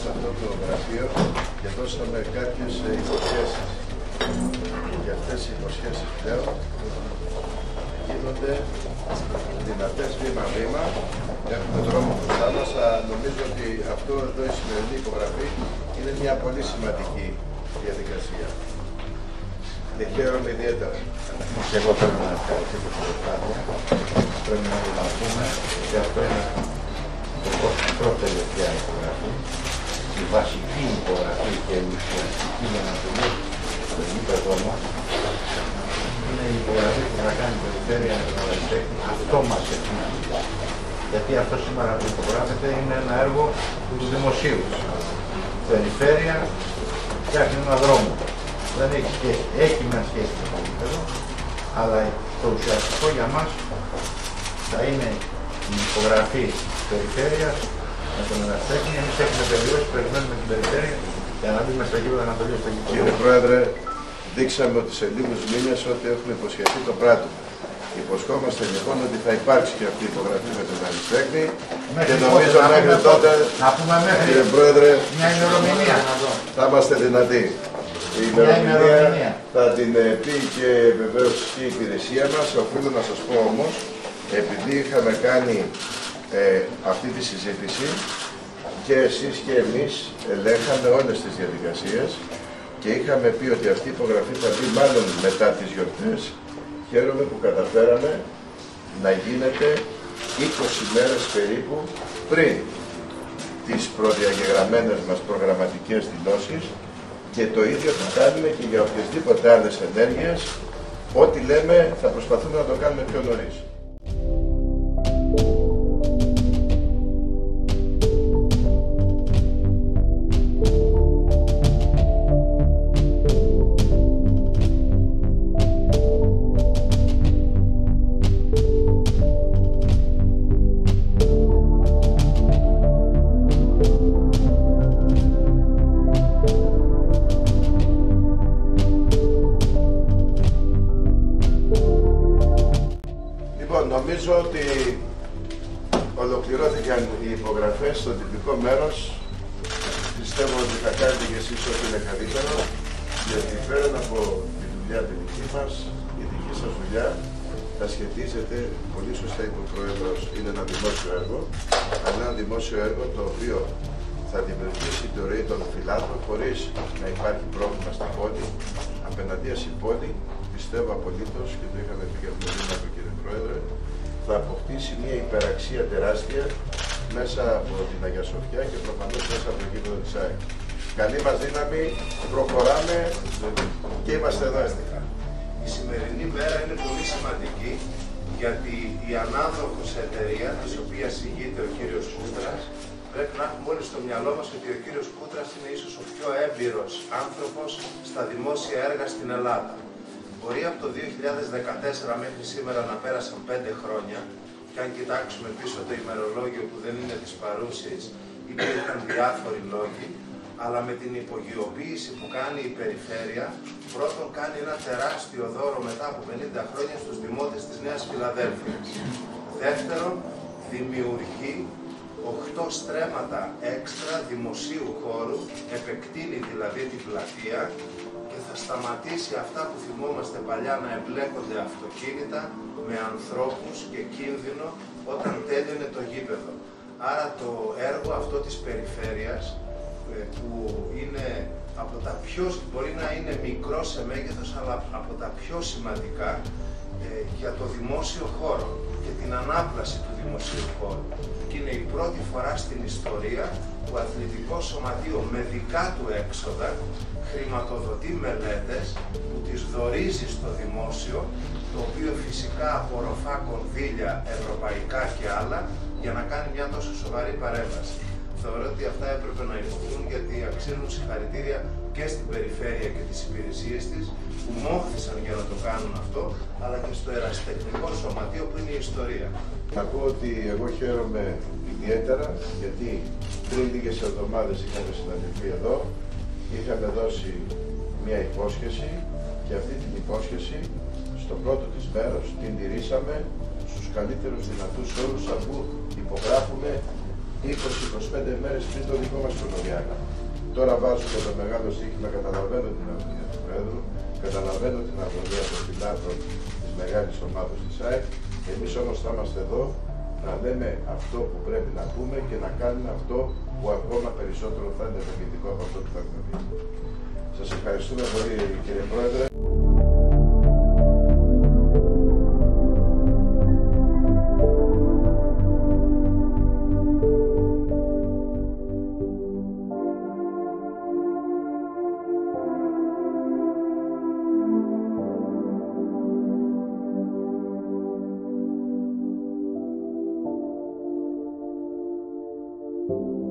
σε αυτό το γραφείο και δώσαμε κάποιες υποσχέσεις. Και αυτές οι υποσχέσεις πλέον γίνονται δυνατές βήμα-βήμα. Έχουμε δρόμο μπροστά μας. Νομίζω ότι αυτό εδώ η σημερινή υπογραφή είναι μια πολύ σημαντική διαδικασία. Και χαίρομαι ιδιαίτερα. Και εγώ πρέπει να ευχαριστήσω την προσπάθεια. Πρέπει να πούμε ότι αυτό είναι η πρώτη τελευταία υπογραφή. Η βασική υπογραφή και η ουσιαστική για να τελειώσει στο γήπεδο μας είναι η υπογραφή που θα κάνει η περιφέρεια με τον Εραστέχνη. Αυτό μας εκπλήσει. Γιατί αυτό σήμερα που υπογράφεται είναι ένα έργο του δημοσίου. Η περιφέρεια φτιάχνει ένα δρόμο. Δεν έχει σχέση, έχει μια σχέση με το γήπεδο, αλλά το ουσιαστικό για μας θα είναι η υπογραφή της περιφέρειας με τον Εραστέχνη. Εμείς έχουμε τελειώσει, περιμένουμε την περιφέρεια για να μπούμε στο γήπεδο να τελειώσει το γήπεδο. Κύριε Πρόεδρε, δείξαμε ότι σε λίγους μήνες ό,τι έχουμε υποσχεθεί το πράττουμε. Υποσχόμαστε λοιπόν ότι θα υπάρξει και αυτή η υπογραφή με τον Εραστέχνη και νομίζω μέχρι τότε, κύριε Πρόεδρε, μια ημερομηνία θα είμαστε δυνατοί. Η ημερομηνία θα την πει και βεβαίως και η υπηρεσία μας. Οφείλω να σας πω όμως, επειδή είχαμε κάνει αυτή τη συζήτηση και εσείς και εμείς ελέγχαμε όλες τις διαδικασίες και είχαμε πει ότι αυτή η υπογραφή θα μπει μάλλον μετά τις γιορτές. Χαίρομαι που καταφέραμε να γίνεται 20 μέρες περίπου πριν τις προδιαγεγραμμένες μας προγραμματικές δηλώσεις και το ίδιο θα κάνουμε και για οποιασδήποτε άλλες ενέργειες. Ό,τι λέμε θα προσπαθούμε να το κάνουμε πιο νωρίς. Νομίζω ότι ολοκληρώθηκαν οι υπογραφές στο τυπικό μέρος. Πιστεύω ότι θα κάνετε και εσείς ό,τι είναι καλύτερο, γιατί πέραν από τη δουλειά τη δική μας, η δική σας δουλειά θα σχετίζεται, πολύ σωστά είπε ο Πρόεδρος, είναι ένα δημόσιο έργο, αλλά ένα δημόσιο έργο το οποίο θα δημιουργήσει τη ροή των φυλάτων χωρίς να υπάρχει πρόβλημα στην πόλη. Απέναντίας η πόλη, πιστεύω απολύτως, και το είχαμε πει και από το βήμα του κύριε Πρόεδρε, θα αποκτήσει μια υπεραξία τεράστια μέσα από την Αγία Σοφιά και προφανώς μέσα από το γήπεδο της ΑΕΚ. Καλή μας δύναμη, προχωράμε και είμαστε εδώ αστικά. Η σημερινή μέρα είναι πολύ σημαντική γιατί η ανάδοχος εταιρεία, της οποίας ηγείται ο κύριος Κούτρας, πρέπει να έχουμε όλοι στο μυαλό μας ότι ο κύριος Κούτρας είναι ίσως ο πιο έμπειρος άνθρωπος στα δημόσια έργα στην Ελλάδα. Μπορεί από το 2014 μέχρι σήμερα να πέρασαν 5 χρόνια και αν κοιτάξουμε πίσω το ημερολόγιο που δεν είναι της παρούσης, υπήρχαν διάφοροι λόγοι, αλλά με την υπογειοποίηση που κάνει η περιφέρεια, πρώτον κάνει ένα τεράστιο δώρο μετά από 50 χρόνια στους δημότες της Νέας Φιλαδέλφειας. Δεύτερον, δημιουργεί 8 στρέμματα έξτρα δημοσίου χώρου, επεκτείνει δηλαδή την πλατεία και θα σταματήσει αυτά που θυμόμαστε παλιά να εμπλέκονται αυτοκίνητα με ανθρώπους και κίνδυνο όταν τέλειωνε το γήπεδο. Άρα το έργο αυτό της περιφέρειας που είναι από τα πιο, μπορεί να είναι μικρό σε μέγεθος, αλλά από τα πιο σημαντικά για το δημόσιο χώρο και την ανάπλαση του δημοσίου χώρου. Και είναι η πρώτη φορά στην ιστορία που αθλητικό σωματείο με δικά του έξοδα χρηματοδοτεί μελέτες που τις δωρίζει στο δημόσιο, το οποίο φυσικά απορροφά κονδύλια ευρωπαϊκά και άλλα για να κάνει μια τόσο σοβαρή παρέμβαση. Θεωρώ ότι αυτά έπρεπε να υποθούν γιατί αξίζουν συγχαρητήρια και στην περιφέρεια και τις υπηρεσίες της που μόχθησαν για να το κάνουν αυτό, αλλά και στο ερασιτεχνικό σωματείο που είναι η ιστορία. Να πω ότι εγώ χαίρομαι ιδιαίτερα γιατί πριν λίγες εβδομάδες είχαμε συναντηθεί εδώ, είχαμε δώσει μια υπόσχεση και αυτή την υπόσχεση στο πρώτο της μέρος την τηρήσαμε στους καλύτερους δυνατούς όρους αφού υπογράφουμε 20-25 μέρες πριν το δικό μας χρονοδιάγραμμα. Τώρα βάζουμε το μεγάλο στοίχημα, καταλαβαίνω την αγωνία του Πρόεδρου, καταλαβαίνω την αγωνία των φιλάθλων της μεγάλης ομάδας της ΑΕΚ. Εμείς όμως θα είμαστε εδώ να λέμε αυτό που πρέπει να πούμε και να κάνουμε αυτό που ακόμα περισσότερο θα είναι ευεργετικό από αυτό που θα έχουμε πει. Σας ευχαριστούμε πολύ, κύριε Πρόεδρε. Thank you.